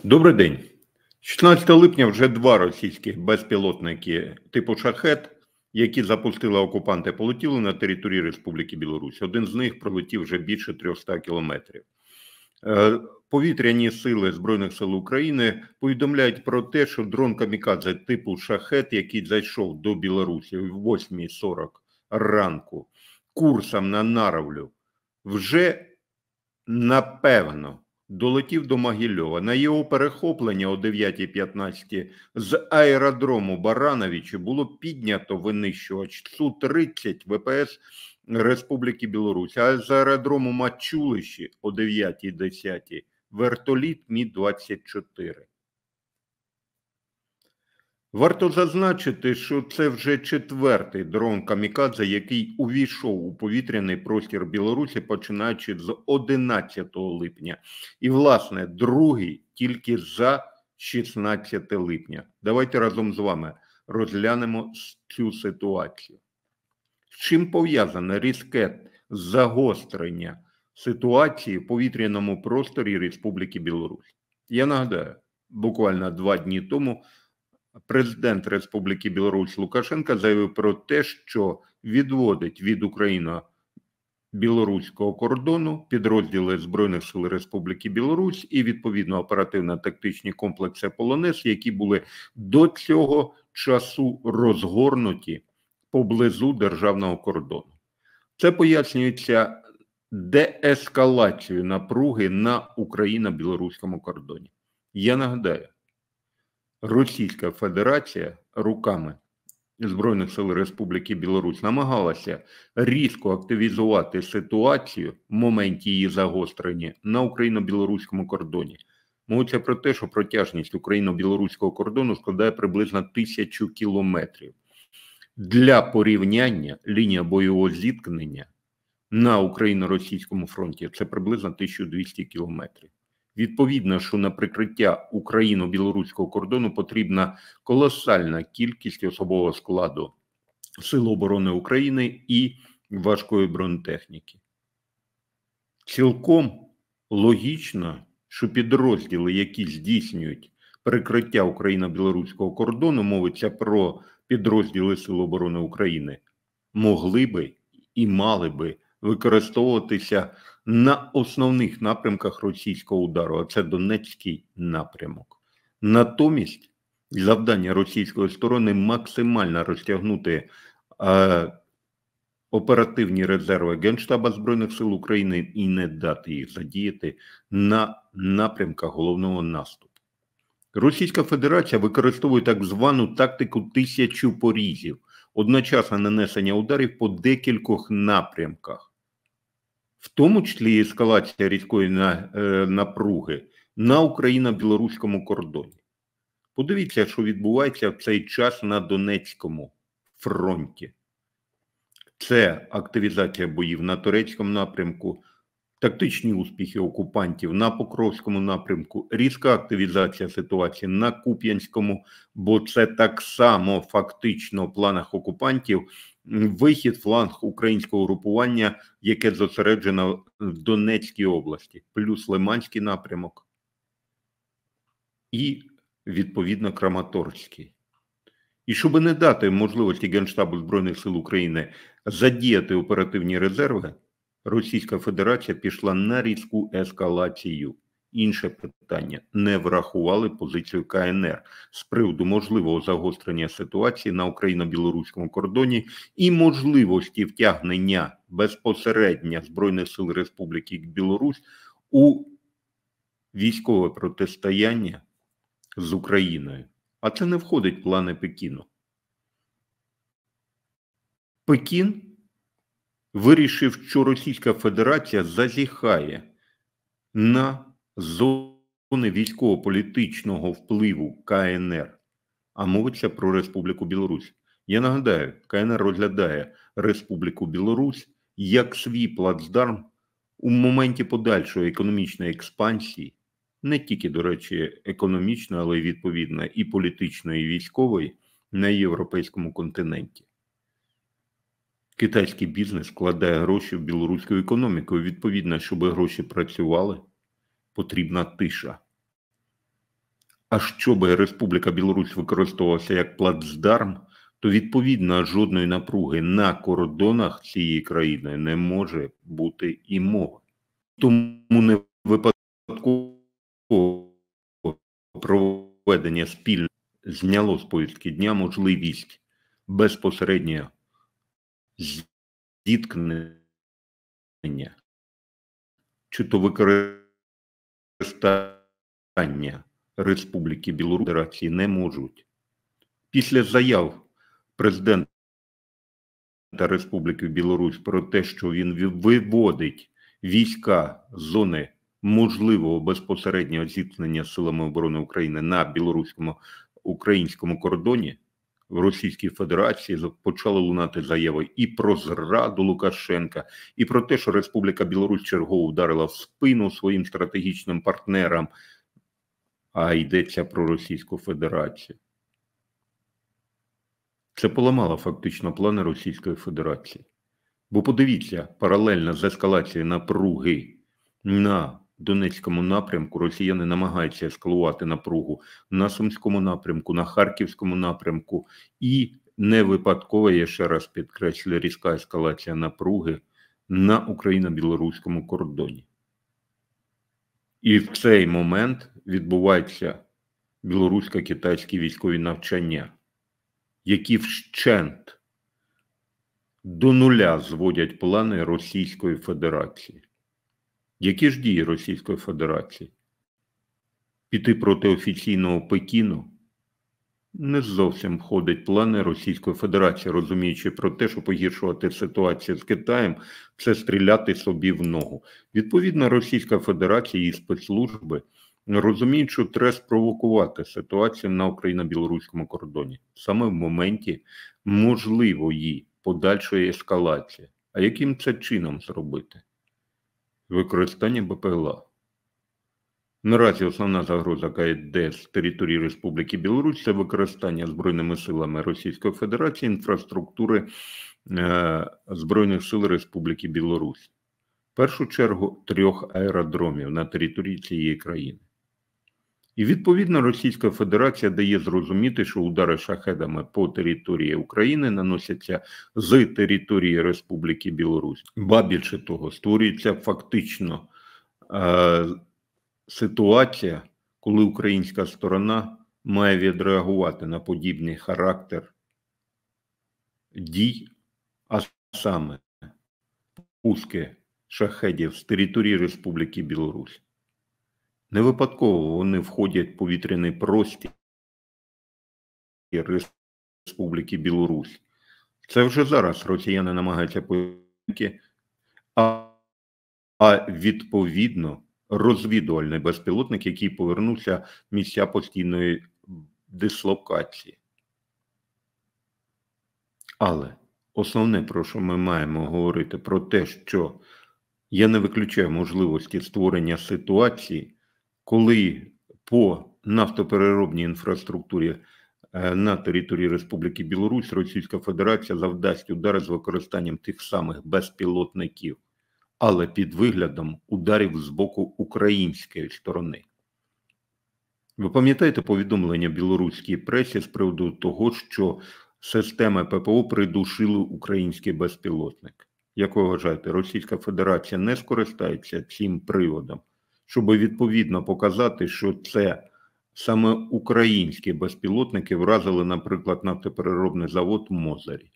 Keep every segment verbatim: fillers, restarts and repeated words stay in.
Добрий день. шістнадцятого липня вже два російських безпілотники типу «Шахед», які запустили окупанти, полетіли на території Республіки Білорусь. Один з них пролетів вже більше трьохсот кілометрів. Повітряні сили Збройних сил України повідомляють про те, що дрон камікадзе типу «Шахед», який зайшов до Білорусі о восьмій сорок ранку курсом на Наровлю, вже напевно долетів до Могильова. На його перехоплення о дев'ятій п'ятнадцять з аеродрому Барановичі було піднято винищувач Су тридцять В П С Республіки Білорусь, а з аеродрому Мачулищі о дев'ятій десять вертоліт Мі двадцять чотири. Варто зазначити, що це вже четвертий дрон камікадзе, який увійшов у повітряний простір Білорусі, починаючи з одинадцятого липня. І, власне, другий тільки за шістнадцяте липня. Давайте разом з вами розглянемо цю ситуацію. З чим пов'язане різке загострення ситуації в повітряному просторі Республіки Білорусь? Я нагадаю, буквально два дні тому президент Республіки Білорусь Лукашенко заявив про те, що відводить від україно-білоруського кордону підрозділи Збройних сил Республіки Білорусь і, відповідно, оперативно-тактичні комплекси «Полонез», які були до цього часу розгорнуті поблизу державного кордону. Це пояснюється деескалацією напруги на україно-білоруському кордоні. Я нагадаю, Російська Федерація руками Збройних сил Республіки Білорусь намагалася різко активізувати ситуацію в моменті її загострення на україно-білоруському кордоні. Мовиться про те, що протяжність україно-білоруського кордону складає приблизно тисячу кілометрів. Для порівняння лінія бойового зіткнення на україно-російському фронті – це приблизно тисяча двісті кілометрів. Відповідно, що на прикриття україно-білоруського кордону потрібна колосальна кількість особового складу Сил оборони України і важкої бронетехніки. Цілком логічно, що підрозділи, які здійснюють прикриття україно-білоруського кордону, мовиться про підрозділи Сил оборони України, могли би і мали би використовуватися на основних напрямках російського удару, а це Донецький напрямок. Натомість завдання російської сторони максимально розтягнути е, оперативні резерви Генштаба Збройних сил України і не дати їх задіяти на напрямках головного наступу. Російська Федерація використовує так звану тактику тисячу порізів, одночасне нанесення ударів по декількох напрямках, в тому числі ескалація різкої напруги на україно-білоруському кордоні. Подивіться, що відбувається в цей час на Донецькому фронті. Це активізація боїв на турецькому напрямку, тактичні успіхи окупантів на Покровському напрямку, різка активізація ситуації на Куп'янському, бо це так само фактично в планах окупантів вихід фланг українського групування, яке зосереджено в Донецькій області, плюс Лиманський напрямок і, відповідно, Краматорський. І щоб не дати можливості Генштабу Збройних сил України задіяти оперативні резерви, Російська Федерація пішла на різку ескалацію. Інше питання – не врахували позицію К Н Р з приводу можливого загострення ситуації на україно-білоруському кордоні і можливості втягнення безпосередньо Збройних сил Республіки Білорусь у військове протистояння з Україною. А це не входить в плани Пекіну. Пекін вирішив, що Російська Федерація зазіхає на зони військово-політичного впливу К Н Р, а мовиться про Республіку Білорусь. Я нагадаю, К Н Р розглядає Республіку Білорусь як свій плацдарм у моменті подальшої економічної експансії, не тільки, до речі, економічної, але й відповідно і політичної, і військової на європейському континенті. Китайський бізнес вкладає гроші в білоруську економіку. І відповідно, щоб гроші працювали, потрібна тиша. А щоб Республіка Білорусь використовувалася як плацдарм, то відповідно жодної напруги на кордонах цієї країни не може бути і мови. Тому не випадково проведення спільно зняло з повістки дня можливість безпосереднього зіткнення чи то використання Республіки Білорусь Федерації не можуть. Після заяв президента Республіки Білорусь про те, що він виводить війська з зони можливого безпосереднього зіткнення з силами оборони України на білоруському українському кордоні, в Російській Федерації почали лунати заяви і про зраду Лукашенка, і про те, що Республіка Білорусь чергово вдарила в спину своїм стратегічним партнерам, а йдеться про Російську Федерацію. Це поламало фактично плани Російської Федерації. Бо подивіться, паралельно з ескалацією напруги на Донецькому напрямку росіяни намагаються ескалувати напругу на Сумському напрямку, на Харківському напрямку, і не випадково, я ще раз підкреслю, різка ескалація напруги на україно-білоруському кордоні. І в цей момент відбуваються білорусько-китайські військові навчання, які вщент до нуля зводять плани Російської Федерації. Які ж дії Російської Федерації? Піти проти офіційного Пекіну? Не зовсім входить плани Російської Федерації, розуміючи про те, що погіршувати ситуацію з Китаєм – це стріляти собі в ногу. Відповідно, Російська Федерація і спецслужби розуміють, що треба спровокувати ситуацію на україно-білоруському кордоні. Саме в моменті можливої подальшої ескалації. А яким це чином зробити? Використання БПЛА. Наразі основна загроза, яка йде з території Республіки Білорусь, це використання Збройними силами Російської Федерації інфраструктури е, Збройних сил Республіки Білорусь. В першу чергу трьох аеродромів на території цієї країни. І відповідно Російська Федерація дає зрозуміти, що удари шахедами по території України наносяться з території Республіки Білорусь. Ба більше того, створюється фактично е, ситуація, коли українська сторона має відреагувати на подібний характер дій, а саме пуски шахедів з території Республіки Білорусь. Не випадково вони входять в повітряний простір Республіки Білорусь. Це вже зараз росіяни намагаються повітряти, а, а відповідно розвідувальний безпілотник, який повернувся в місця постійної дислокації. Але основне, про що ми маємо говорити, про те, що я не виключаю можливості створення ситуації, коли по нафтопереробній інфраструктурі на території Республіки Білорусь Російська Федерація завдасть удари з використанням тих самих безпілотників, але під виглядом ударів з боку української сторони. Ви пам'ятаєте повідомлення білоруській пресі з приводу того, що системи ППО придушили український безпілотник? Як ви вважаєте, Російська Федерація не скористається цим приводом, щоб відповідно показати, що це саме українські безпілотники вразили, наприклад, нафтопереробний завод в Мозирі?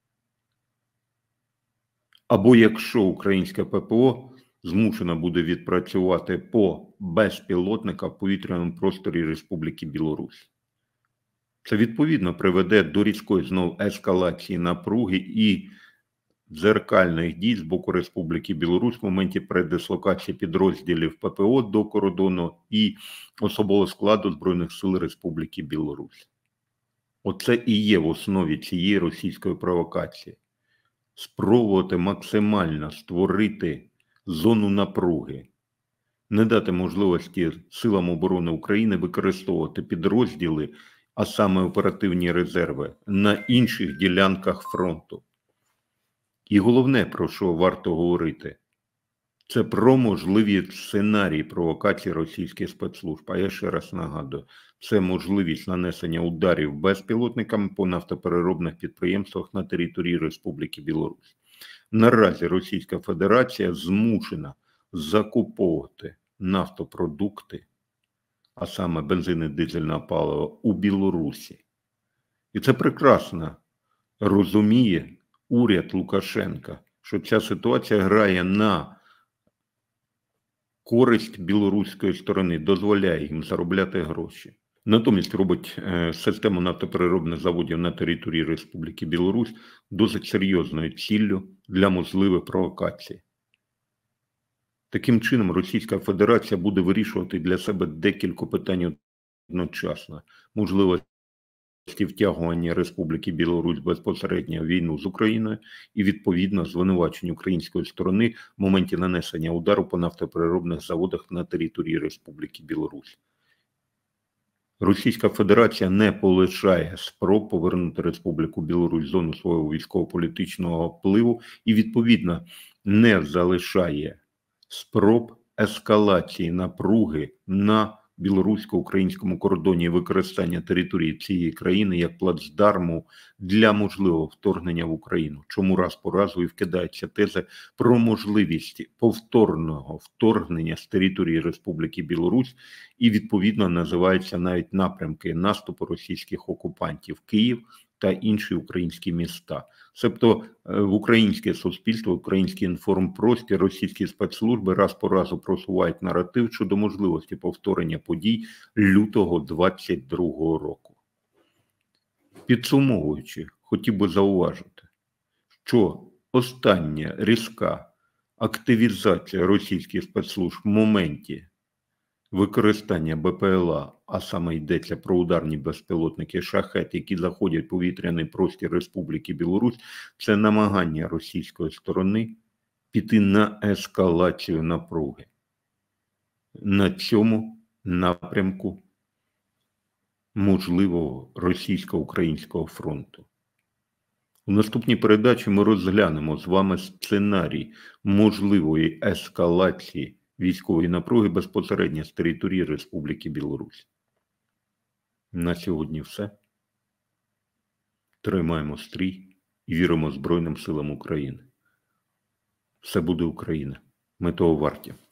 Або якщо українське ППО змушено буде відпрацювати по безпілотниках в повітряному просторі Республіки Білорусь. Це відповідно приведе до різкої знову ескалації напруги і дзеркальних дій з боку Республіки Білорусь в моменті передислокації підрозділів ППО до кордону і особового складу Збройних сил Республіки Білорусь. Оце і є в основі цієї російської провокації. Спробувати максимально створити зону напруги, не дати можливості силам оборони України використовувати підрозділи, а саме оперативні резерви, на інших ділянках фронту. І головне, про що варто говорити, Це про можливі сценарії провокації російських спецслужб. А я ще раз нагадую, це можливість нанесення ударів безпілотниками по нафтопереробних підприємствах на території Республіки Білорусь. Наразі Російська Федерація змушена закуповувати нафтопродукти, а саме бензин і дизельне паливо, у Білорусі. І це прекрасно розуміє уряд Лукашенка, що ця ситуація грає на користь білоруської сторони, дозволяє їм заробляти гроші. Натомість робить е, систему нафтопереробних заводів на території Республіки Білорусь досить серйозною ціллю для можливих провокацій. Таким чином, Російська Федерація буде вирішувати для себе декілька питань одночасно. Можливості втягування Республіки Білорусь безпосередньо в війну з Україною і, відповідно, звинувачень української сторони в моменті нанесення удару по нафтопереробних заводах на території Республіки Білорусь. Російська Федерація не полишає спроб повернути Республіку Білорусь в зону свого військово-політичного впливу і, відповідно, не залишає спроб ескалації напруги на білорусько-українському кордоні і використання території цієї країни як плацдарму для можливого вторгнення в Україну. Чому раз по разу і вкидається теза про можливість повторного вторгнення з території Республіки Білорусь і, відповідно, називаються навіть напрямки наступу російських окупантів Київ та інші українські міста. Себто в українське суспільство, український інформпростір, російські спецслужби раз по разу просувають наратив щодо можливості повторення подій лютого двадцять другого року. Підсумовуючи, хотів би зауважити, що остання різка активізація російських спецслужб в моменті використання БПЛА, а саме йдеться про ударні безпілотники «Шахет», які заходять в повітряний простір Республіки Білорусь, це намагання російської сторони піти на ескалацію напруги на цьому напрямку можливого російсько-українського фронту. У наступній передачі ми розглянемо з вами сценарій можливої ескалації військової напруги безпосередньо з території Республіки Білорусь. На сьогодні все. Тримаємо стрій і віримо Збройним силам України. Все буде Україна. Ми того варті.